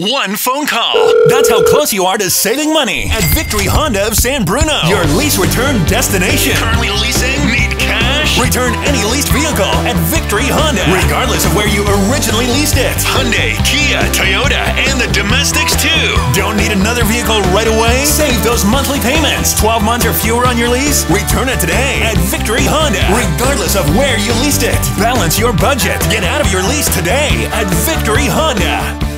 One phone call. That's how close you are to saving money at Victory Honda of San Bruno. Your lease return destination. Currently leasing? Need cash? Return any leased vehicle at Victory Honda, regardless of where you originally leased it. Hyundai, Kia, Toyota, and the domestics too. Don't need another vehicle right away? Save those monthly payments. 12 months or fewer on your lease? Return it today at Victory Honda, regardless of where you leased it. Balance your budget. Get out of your lease today at Victory Honda.